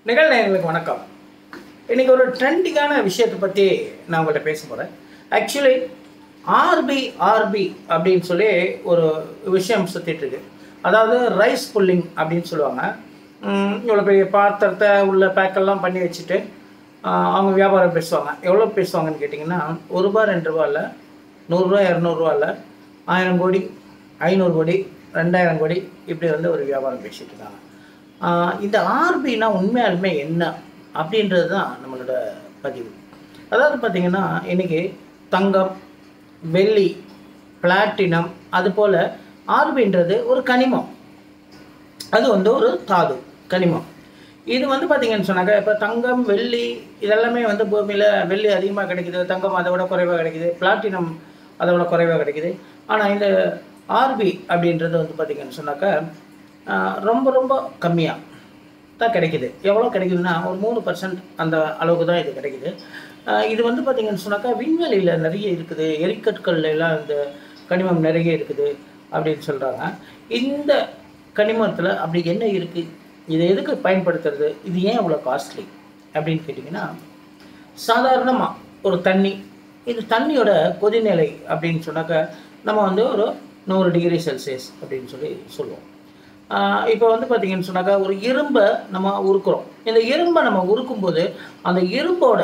நிகழ்நேயர்களுக்கு வணக்கம். இன்றைக்கி ஒரு ட்ரெண்டிங்கான விஷயத்தை பற்றி நான் உங்கள்கிட்ட பேச போகிறேன். ஆக்சுவலி ஆர்பி அப்படின்னு சொல்லி ஒரு விஷயம் சுற்றிட்டுருக்கு. அதாவது ரைஸ் புல்லிங் அப்படின்னு சொல்லுவாங்க. இவ்வளோ பெரிய பாத்திரத்தை உள்ள பேக்கெல்லாம் பண்ணி வச்சுட்டு அவங்க வியாபாரம் பேசுவாங்க. எவ்வளோ பேசுவாங்கன்னு கேட்டிங்கன்னா, ₹1 ₹2 இல்லை, ₹100 ₹200 இல்லை, 1000 கோடி 500 கோடி 2000 கோடி இப்படி வந்து ஒரு வியாபாரம் பேசிகிட்டு இருக்காங்க. இந்த ஆர்பினா உண்மையாலுமே என்ன அப்படின்றது தான் நம்மளோட பதிவு. அதாவது பார்த்திங்கன்னா, இன்றைக்கி தங்கம், வெள்ளி, பிளாட்டினம், அதுபோல் ஆர்பின்றது ஒரு கனிமம். அது வந்து ஒரு தாது கனிமம். இது வந்து பார்த்திங்கன்னு சொன்னாக்க, இப்போ தங்கம், வெள்ளி இதெல்லாமே வந்து பூமியில் வெள்ளி அதிகமாக கிடைக்கிது, தங்கம் அதை விட குறைவாக கிடைக்கிது, பிளாட்டினம் அதை விட குறைவாக கிடைக்கிது. ஆனால் இந்த ஆர்பி அப்படின்றது வந்து பார்த்திங்கன்னு சொன்னாக்கா ரொம்ப ரொம்ப கம்மியாக தான் கிடைக்கிது. எவ்வளோ கிடைக்குதுன்னா ஒரு 3% அந்த அளவுக்கு தான் இது கிடைக்கிது. இது வந்து பார்த்திங்கன்னு சொன்னாக்கா விண்வெளியில் நிறைய இருக்குது, எரிக்கற்கள் எல்லாம் இந்த கனிமம் நிறைய இருக்குது அப்படின்னு சொல்கிறாங்க. இந்த கனிமத்தில் அப்படி என்ன இருக்குது, இதை எதுக்கு பயன்படுத்துறது, இது ஏன் அவ்வளோ காஸ்ட்லி அப்படின்னு கேட்டிங்கன்னா, சாதாரணமாக ஒரு தண்ணி, இது தண்ணியோட கொதிநிலை அப்படின்னு சொன்னாக்கா நம்ம வந்து ஒரு 100 டிகிரி செல்சியஸ் அப்படின்னு சொல்லுவோம். இப்போ வந்து பார்த்திங்கன்னு சொன்னாக்கா ஒரு இரும்பை நம்ம உருக்குறோம். இந்த இரும்பை நம்ம உருக்கும்போது அந்த இரும்போட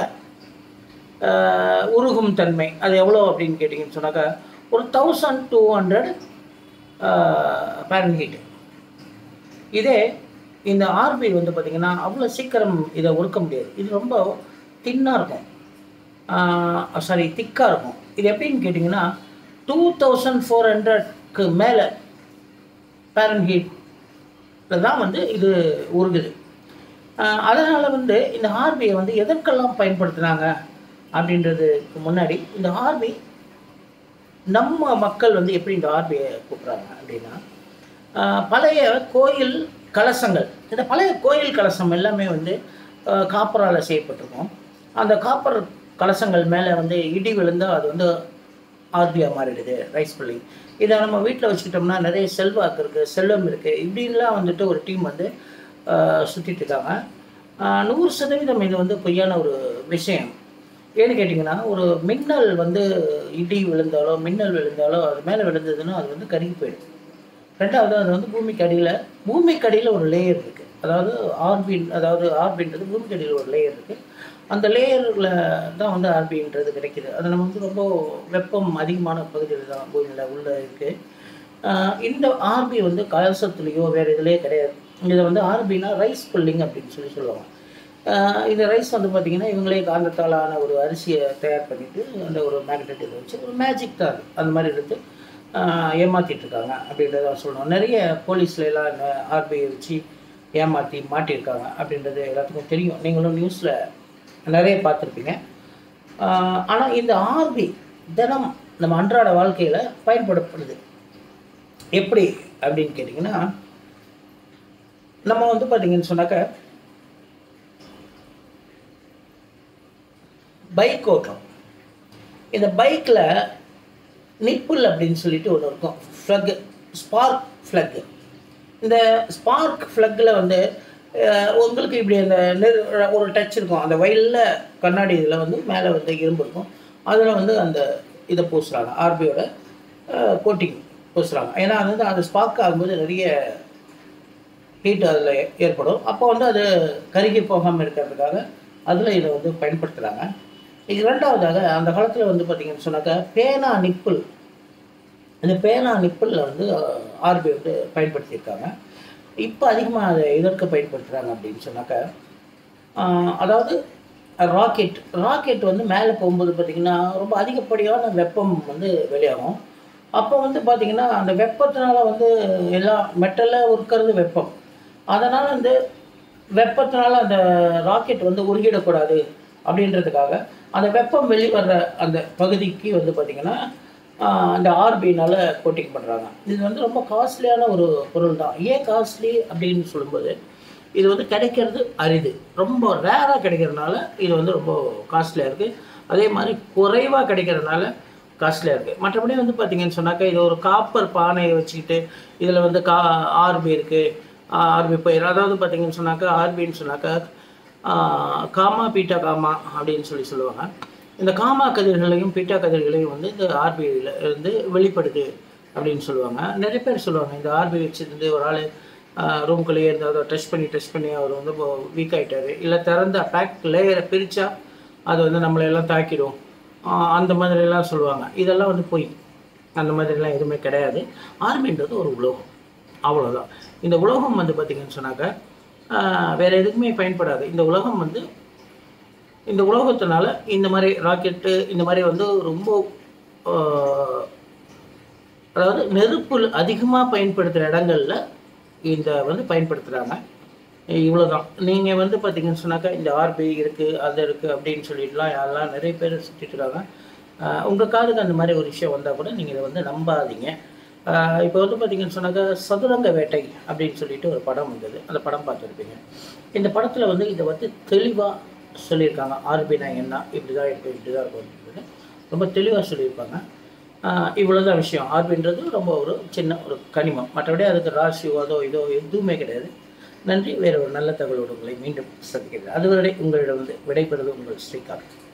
உருகும் தன்மை அது எவ்வளோ அப்படின்னு கேட்டிங்கன்னு சொன்னாக்கா ஒரு 1200 ஃபாரன்ஹீட். இதே இந்த ஆர்பி வந்து பார்த்திங்கன்னா அவ்வளோ சீக்கிரம் இதை உருக்க முடியாது. இது ரொம்ப திக்காக இருக்கும். இது எப்படின்னு கேட்டிங்கன்னா 2400க்கு மேலே ஃபாரன்ஹீட் தான் வந்து இது உருகுது. அதனால் வந்து இந்த ஆர்பியை வந்து எதற்கெல்லாம் பயன்படுத்துனாங்க அப்படின்றதுக்கு முன்னாடி, இந்த ஆர்பி நம்ம மக்கள் வந்து எப்படி இந்த ஆர்பியை கூப்பிட்றாங்க அப்படின்னா, பழைய கோயில் கலசங்கள், இந்த பழைய கோயில் கலசம் எல்லாமே வந்து காப்பரால் செய்யப்பட்டிருக்கும். அந்த காப்பர் கலசங்கள் மேலே வந்து இடி விழுந்தால் அது வந்து ஆர்பியாக மாறிடுது, ரைஸ் புல்லிங். இதை நம்ம வீட்டில் வச்சுக்கிட்டோம்னா நிறைய செல்வாக்கு இருக்குது, செல்வம் இருக்குது, இப்படின்லாம் வந்துட்டு ஒரு டீம் வந்து சுற்றிட்டு இருக்காங்க. 100% இது வந்து பொய்யான ஒரு விஷயம். ஏன்னு கேட்டிங்கன்னா, ஒரு மின்னல் வந்து இடி விழுந்தாலோ மின்னல் விழுந்தாலோ அது மேலே விழுந்ததுன்னா அது வந்து கருகி போயிடும். ரெண்டாவது அது வந்து பூமிக்கு அடியில் ஒரு லேயர் இருக்குது. அதாவது ஆர்பின்றது பூமிக்கு அடியில் ஒரு லேயர் இருக்குது. அந்த லேயரில் தான் வந்து ஆர்பின்றது கிடைக்கிது. அது நம்ம வந்து ரொம்ப வெப்பம் அதிகமான பகுதியில் தான் பூமியில் உள்ளே இருக்குது. இந்த ஆர்பி வந்து கலசத்துலேயோ வேறு இதுலேயோ கிடையாது. இதை வந்து ஆர்பினா ரைஸ் புல்லிங் அப்படின்னு சொல்லுவாங்க. இந்த ரைஸ் வந்து பார்த்திங்கன்னா இவங்களே காந்தத்தாலான ஒரு அரிசியை தயார் பண்ணிவிட்டு அந்த ஒரு மேக்னெட் இதை வச்சு ஒரு மேஜிக் தான் அந்த மாதிரி எடுத்து ஏமாற்றிட்டுருக்காங்க அப்படின்றத சொல்லணும். நிறைய போலீஸ்லாம் இந்த ஆர்பியை வச்சு ஏமாற்றி மாட்டியிருக்காங்க அப்படின்றது எல்லாத்துக்கும் தெரியும். நீங்களும் நியூஸில் நிறைய பார்த்துருப்பீங்க. ஆனால் இந்த ஆர்பி தினம் நம்ம அன்றாட வாழ்க்கையில் பயன்படுத்தப்படுது. எப்படி அப்படின்னு கேட்டிங்கன்னா, நம்ம வந்து பார்த்திங்கன்னு சொன்னாக்க பைக் ஓட்டுறோம். இந்த பைக்கில் நிப்புல் அப்படின்னு சொல்லிட்டு ஒன்று இருக்கும், ஃப்ளக்கு, ஸ்பார்க் ஃப்ளக்கு. இந்த ஸ்பார்க் ஃப்ளக்கில் வந்து உங்களுக்கு இப்படி அந்த ஒரு டச் இருக்கும். அந்த வயலில் கண்ணாடி இதில் வந்து மேலே வந்து இரும்பு இருக்கும். அதில் வந்து அந்த இதை பூசுகிறாங்க, ஆர்பியோட கோட்டிங் பூசுகிறாங்க. ஏன்னா அது வந்து அது ஸ்பார்க் ஆகும்போது நிறைய ஹீட் அதில் ஏற்படும். அப்போ வந்து அது கருகி போகாமல் இருக்கிறதுக்காக அதில் இதை வந்து பயன்படுத்துகிறாங்க. இது ரெண்டாவதாக அந்த காலத்தில் வந்து பார்த்திங்கன்னு சொன்னாக்கா பேனா நிப்புல், இந்த பேனா நிப்புலில் வந்து ஆர்பி வந்து பயன்படுத்தியிருக்காங்க. இப்போ அதிகமாக அதை எதற்கு பயன்படுத்துகிறாங்க அப்படின்னு சொன்னாக்கா, அதாவது ராக்கெட் வந்து மேலே போகும்போது பார்த்திங்கன்னா ரொம்ப அதிகப்படியான வெப்பம் வந்து வெளியாகும். அப்போ வந்து பார்த்திங்கன்னா அந்த வெப்பத்தினால வந்து எல்லா மெட்டலில் இருக்கிறது வெப்பம். அதனால் வந்து வெப்பத்தினால அந்த ராக்கெட் வந்து உருகிடக்கூடாது அப்படின்றதுக்காக அந்த வெப்பம் வெளிவர்ற அந்த பகுதிக்கு வந்து பார்த்திங்கன்னா அந்த ஆர்பினால் கோட்டிங் பண்ணுறாங்க. இது வந்து ரொம்ப காஸ்ட்லியான ஒரு பொருள் தான். ஏன் காஸ்ட்லி அப்படின்னு சொல்லும்போது, இது வந்து கிடைக்கிறது அரிது, ரொம்ப ரேராக கிடைக்கிறதுனால இது வந்து ரொம்ப காஸ்ட்லியாக இருக்குது. அதே மாதிரி குறைவாக கிடைக்கிறதுனால காஸ்ட்லியாக இருக்குது. மற்றபடி வந்து பார்த்திங்கன்னு சொன்னாக்கா இது ஒரு காப்பர் பானையை வச்சுக்கிட்டு இதில் வந்து ஆர்பி இருக்குது, ஆர்பி பயிர். அதாவது பார்த்திங்கன்னு சொன்னாக்கா ஆர்பின்னு சொன்னாக்கா காமா பீட்டா காமா அப்படின்னு சொல்லுவாங்க. இந்த காமா கதிர்களையும் பீட்டா கதிர்களையும் வந்து இந்த ஆர்பிஐயில் இருந்து வெளிப்படுது அப்படின்னு சொல்லுவாங்க. நிறைய பேர் சொல்லுவாங்க இந்த ஆர்பிஐ வச்சுருந்து ஒரு ஆள் ரூம்குள்ளேயே இருந்து அதை டச் பண்ணி அவர் வந்து வீக் ஆகிட்டார், இல்லை திறந்த பேக் லேயரை பிரித்தா அது வந்து நம்மளையெல்லாம் தாக்கிடும், அந்த மாதிரிலாம் சொல்லுவாங்க. இதெல்லாம் வந்து போய் அந்த மாதிரிலாம் எதுவுமே கிடையாது. ஆர்பின்றது ஒரு உலோகம், அவ்வளோதான். இந்த உலோகம் வந்து பார்த்திங்கன்னு சொன்னாக்க வேறு எதுக்குமே பயன்படாது. இந்த உலகம் வந்து இந்த உலோகத்தினால இந்த மாதிரி ராக்கெட்டு இந்த மாதிரி வந்து ரொம்ப அதாவது நெருப்பு அதிகமாக பயன்படுத்துகிற இடங்களில் இந்த வந்து பயன்படுத்துகிறாங்க. இவ்வளோதான். நீங்கள் வந்து பார்த்திங்கன்னு சொன்னாக்கா இந்த ஆர்பிஐ இருக்குது அது இருக்குது அப்படின்னு சொல்லிட்டுலாம் யாரெல்லாம் நிறைய பேர் சுற்றிட்டு இருக்காங்க. உங்கள் காதுக்கு அந்த மாதிரி ஒரு விஷயம் வந்தால் கூட நீங்கள் இதை வந்து நம்பாதீங்க. இப்போ வந்து பார்த்திங்கன்னு சொன்னாக்கா சதுரங்க வேட்டை அப்படின்னு சொல்லிட்டு ஒரு படம் வந்தது. அந்த படம் பார்த்துருப்பீங்க. இந்த படத்தில் வந்து இதை வந்து தெளிவாக சொல்லியிருக்காங்க. ஆர்பிஐனா என்ன, இப்படி தான் இருக்கும் இப்படி தான் இருக்கும் ரொம்ப தெளிவாக சொல்லியிருப்பாங்க. இவ்வளோ தான் விஷயம். ஆர்பின்றது ரொம்ப ஒரு சின்ன ஒரு கனிமம், மற்றபடி அதுக்கு ராசியோ அதோ இதோ எதுவுமே கிடையாது. நன்றி. வேறு ஒரு நல்ல தகவலோடு உங்களை மீண்டும் சந்திக்கிறேன். அதுவரை உங்களிடம் வந்து விடைபெறுவது உங்கள் ஸ்ரீகாந்த்.